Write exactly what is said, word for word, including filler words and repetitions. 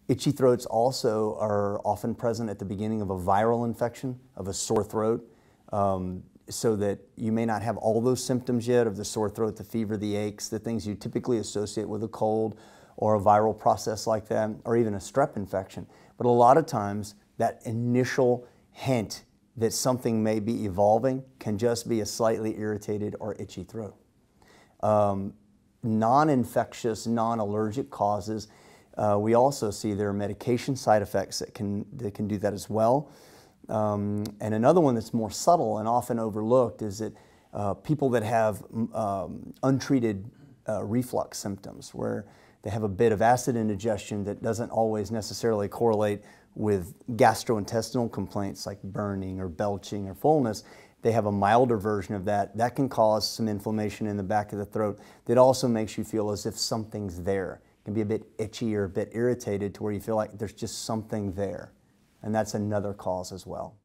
Itchy throats also are often present at the beginning of a viral infection, of a sore throat, um, so that you may not have all those symptoms yet of the sore throat, the fever, the aches, the things you typically associate with a cold or a viral process like that, or even a strep infection. But a lot of times, that initial hint that something may be evolving can just be a slightly irritated or itchy throat. Um, non-infectious, non-allergic causes, uh, we also see there are medication side effects that can, that can do that as well. Um, and another one that's more subtle and often overlooked is that uh, people that have um, untreated uh, reflux symptoms, where they have a bit of acid indigestion that doesn't always necessarily correlate with gastrointestinal complaints like burning or belching or fullness. They have a milder version of that. That can cause some inflammation in the back of the throat that also makes you feel as if something's there. It can be a bit itchy or a bit irritated to where you feel like there's just something there. And that's another cause as well.